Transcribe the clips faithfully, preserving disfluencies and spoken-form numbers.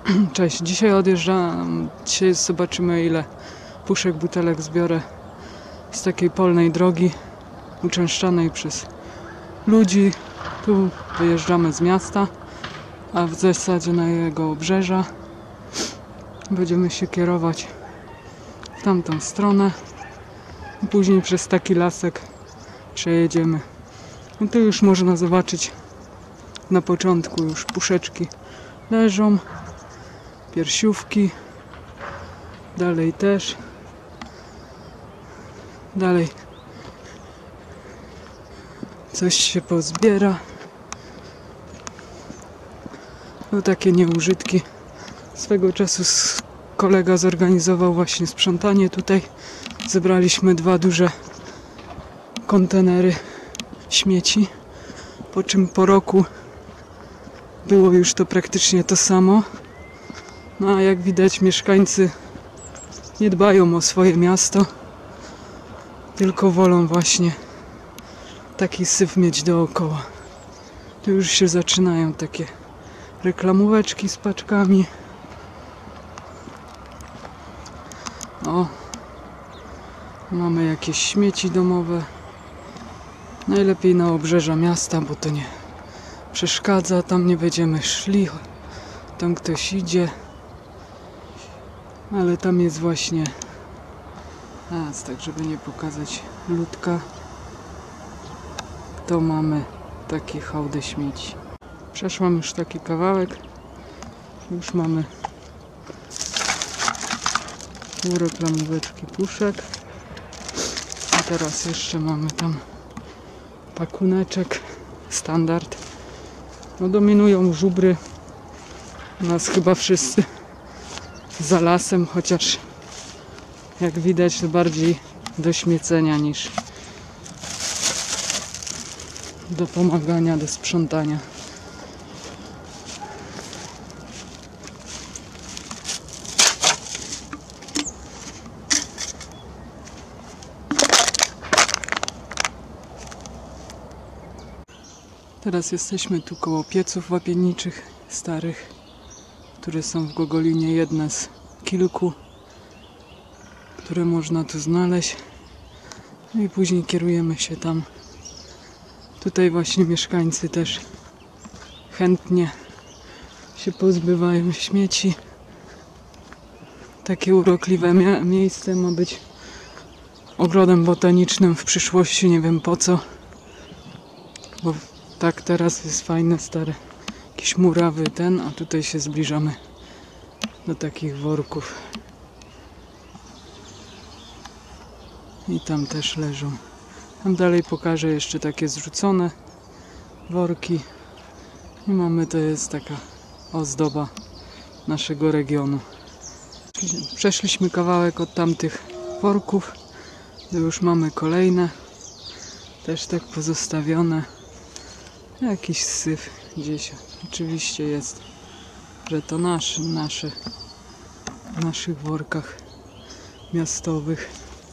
Cześć, dzisiaj odjeżdżam, dzisiaj zobaczymy ile puszek, butelek zbiorę z takiej polnej drogi uczęszczanej przez ludzi. Tu wyjeżdżamy z miasta, a w zasadzie na jego obrzeża. Będziemy się kierować w tamtą stronę i później przez taki lasek przejedziemy. No tu już można zobaczyć na początku już puszeczki leżą, piersiówki, dalej też, dalej coś się pozbiera. No takie nieużytki. Swego czasu kolega zorganizował właśnie sprzątanie tutaj. Zebraliśmy dwa duże kontenery śmieci, po czym po roku było już to praktycznie to samo. No a jak widać, mieszkańcy nie dbają o swoje miasto, tylko wolą właśnie taki syf mieć dookoła. Tu już się zaczynają takie reklamóweczki z paczkami. O, mamy jakieś śmieci domowe. Najlepiej na obrzeża miasta, bo to nie przeszkadza. Tam nie będziemy szli, tam ktoś idzie. Ale tam jest właśnie a, tak żeby nie pokazać ludka, to mamy takie hałdy śmieci. Przeszłam już taki kawałek, już mamy pół reklamóweczki puszek, a teraz jeszcze mamy tam pakuneczek standard. No dominują żubry, u nas chyba wszyscy za lasem, chociaż jak widać to bardziej do śmiecenia niż do pomagania, do sprzątania. Teraz jesteśmy tu koło pieców łapienniczych starych, które są w Gogolinie, jedne z kilku, które można tu znaleźć. No i później kierujemy się tam. Tutaj właśnie mieszkańcy też chętnie się pozbywają śmieci. Takie urokliwe mie miejsce ma być ogrodem botanicznym w przyszłości, nie wiem po co, bo tak teraz jest fajne, stare jakieś murawy ten, a tutaj się zbliżamy do takich worków. I tam też leżą. Tam dalej pokażę jeszcze takie zrzucone worki. I mamy, to jest taka ozdoba naszego regionu. Przeszliśmy kawałek od tamtych worków. Tu już mamy kolejne. Też tak pozostawione. Jakiś syf gdzieś oczywiście jest, że to nasze, nasze w naszych workach miastowych.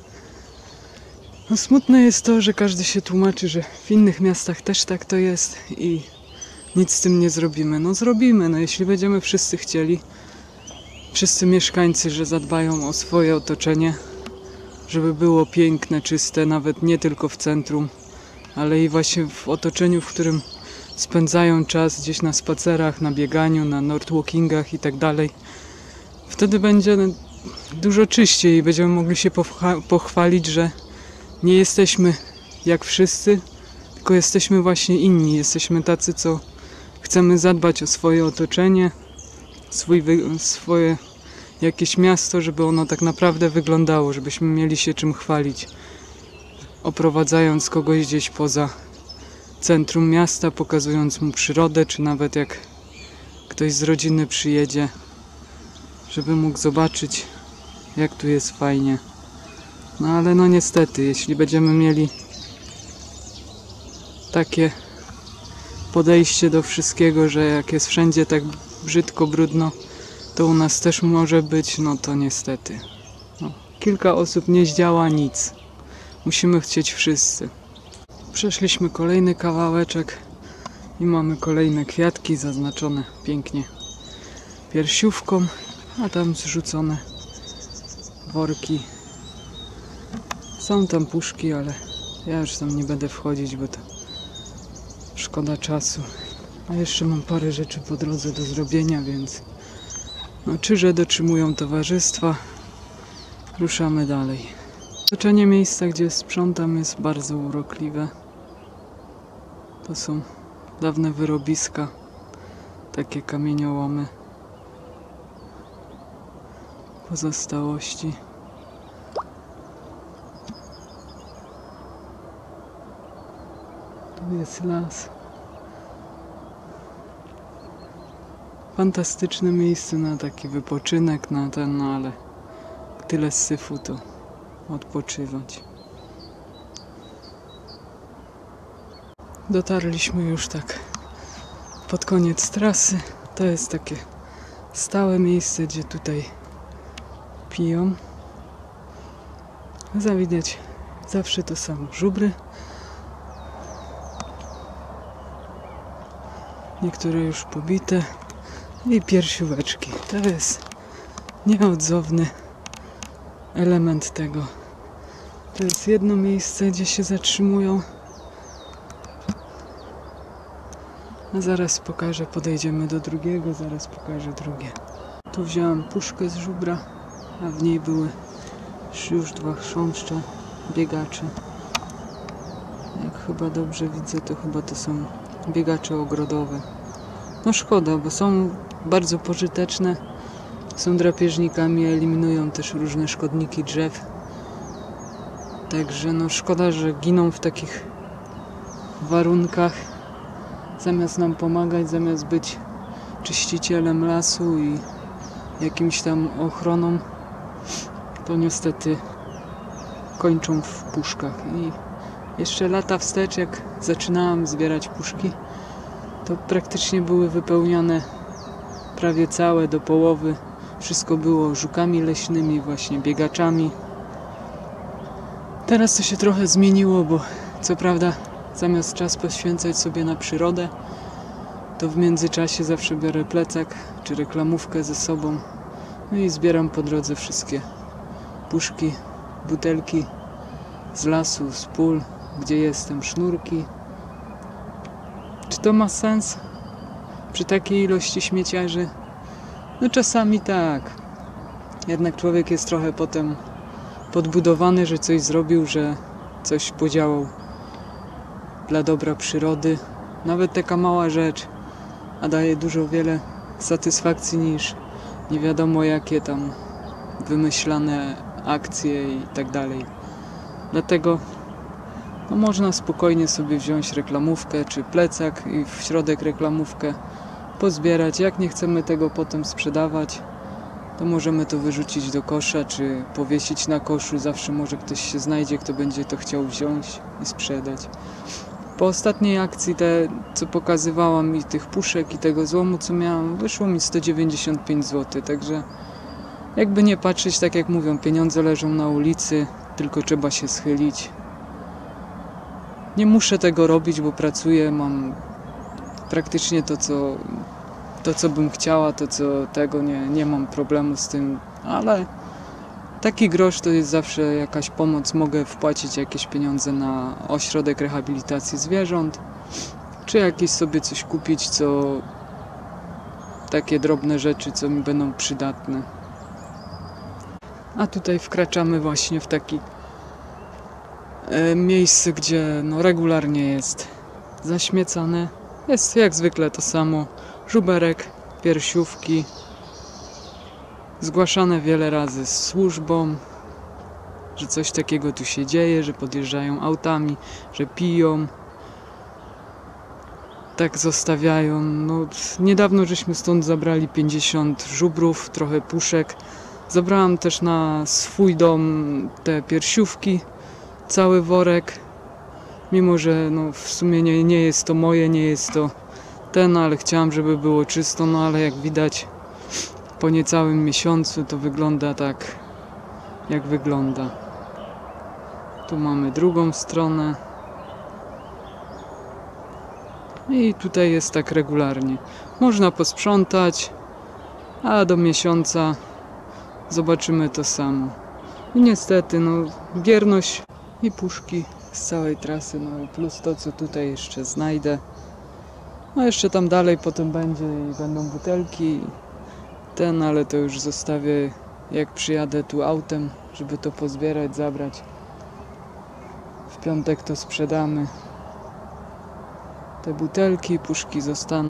No smutne jest to, że każdy się tłumaczy, że w innych miastach też tak to jest i nic z tym nie zrobimy. No zrobimy, no jeśli będziemy wszyscy chcieli, wszyscy mieszkańcy, że zadbają o swoje otoczenie, żeby było piękne, czyste, nawet nie tylko w centrum, ale i właśnie w otoczeniu, w którym spędzają czas gdzieś na spacerach, na bieganiu, na northwalkingach i tak dalej. Wtedy będzie dużo czyściej i będziemy mogli się pochwalić, że nie jesteśmy jak wszyscy, tylko jesteśmy właśnie inni. Jesteśmy tacy, co chcemy zadbać o swoje otoczenie, swój, swoje jakieś miasto, żeby ono tak naprawdę wyglądało, żebyśmy mieli się czym chwalić. Oprowadzając kogoś gdzieś poza centrum miasta, pokazując mu przyrodę, czy nawet jak ktoś z rodziny przyjedzie, żeby mógł zobaczyć, jak tu jest fajnie. No ale no niestety, jeśli będziemy mieli takie podejście do wszystkiego, że jak jest wszędzie tak brzydko, brudno, to u nas też może być, no to niestety. No, kilka osób nie zdziała nic. Musimy chcieć wszyscy. Przeszliśmy kolejny kawałeczek i mamy kolejne kwiatki zaznaczone pięknie piersiówką, a tam zrzucone worki. Są tam puszki, ale ja już tam nie będę wchodzić, bo to szkoda czasu. A jeszcze mam parę rzeczy po drodze do zrobienia, więc no, czyże dotrzymują towarzystwa. Ruszamy dalej. Otoczenie miejsca, gdzie sprzątam, jest bardzo urokliwe. To są dawne wyrobiska, takie kamieniołomy, pozostałości. Tu jest las. Fantastyczne miejsce na taki wypoczynek, na ten, no ale tyle syfu, to odpoczywać. Dotarliśmy już tak pod koniec trasy. To jest takie stałe miejsce, gdzie tutaj piją. Zawidać zawsze to samo. Żubry. Niektóre już pobite. I piersióweczki. To jest nieodzowny element tego. To jest jedno miejsce, gdzie się zatrzymują. A zaraz pokażę, podejdziemy do drugiego, zaraz pokażę drugie. Tu wziąłem puszkę z żubra, a w niej były już dwa chrząszcze, biegacze. Jak chyba dobrze widzę, to chyba to są biegacze ogrodowe. No szkoda, bo są bardzo pożyteczne. Są drapieżnikami, eliminują też różne szkodniki drzew. Także no szkoda, że giną w takich warunkach. Zamiast nam pomagać, zamiast być czyścicielem lasu i jakimś tam ochroną, to niestety kończą w puszkach. I jeszcze lata wstecz, jak zaczynałam zbierać puszki, to praktycznie były wypełnione prawie całe do połowy. Wszystko było żukami leśnymi, właśnie biegaczami. Teraz to się trochę zmieniło, bo co prawda zamiast czas poświęcać sobie na przyrodę, to w międzyczasie zawsze biorę plecak czy reklamówkę ze sobą. No i zbieram po drodze wszystkie puszki, butelki z lasu, z pól, gdzie jestem, sznurki. Czy to ma sens przy takiej ilości śmieciarzy? No czasami tak. Jednak człowiek jest trochę potem podbudowany, że coś zrobił, że coś podziałał dla dobra przyrody. Nawet taka mała rzecz, a daje dużo wiele satysfakcji niż nie wiadomo jakie tam wymyślane akcje i tak dalej. Dlatego no, można spokojnie sobie wziąć reklamówkę czy plecak i w środek reklamówkę pozbierać. Jak nie chcemy tego potem sprzedawać, to możemy to wyrzucić do kosza czy powiesić na koszu. Zawsze może ktoś się znajdzie, kto będzie to chciał wziąć i sprzedać. Po ostatniej akcji, te co pokazywałam, i tych puszek i tego złomu co miałam, wyszło mi sto dziewięćdziesiąt pięć złotych, także jakby nie patrzeć, tak jak mówią, pieniądze leżą na ulicy, tylko trzeba się schylić. Nie muszę tego robić, bo pracuję, mam praktycznie to co, to, co bym chciała, to co tego, nie, nie mam problemu z tym, ale taki grosz to jest zawsze jakaś pomoc. Mogę wpłacić jakieś pieniądze na ośrodek rehabilitacji zwierząt, czy jakieś sobie coś kupić, co takie drobne rzeczy, co mi będą przydatne. A tutaj wkraczamy właśnie w takie e, miejsce, gdzie no, regularnie jest zaśmiecane. Jest jak zwykle to samo. Żuberek, piersiówki. Zgłaszane wiele razy z służbą, że coś takiego tu się dzieje, że podjeżdżają autami, że piją. Tak zostawiają. No, niedawno żeśmy stąd zabrali pięćdziesiąt żubrów, trochę puszek. Zabrałam też na swój dom te piersiówki, cały worek. Mimo że no, w sumie nie, nie jest to moje, nie jest to ten, ale chciałam, żeby było czysto, no ale jak widać po niecałym miesiącu to wygląda tak, jak wygląda. Tu mamy drugą stronę. I tutaj jest tak regularnie. Można posprzątać, a do miesiąca zobaczymy to samo. I niestety, no, bierność i puszki z całej trasy, no plus to, co tutaj jeszcze znajdę. No jeszcze tam dalej potem będzie i będą butelki. Ten, ale to już zostawię, jak przyjadę tu autem, żeby to pozbierać, zabrać. W piątek to sprzedamy. Te butelki, puszki zostaną.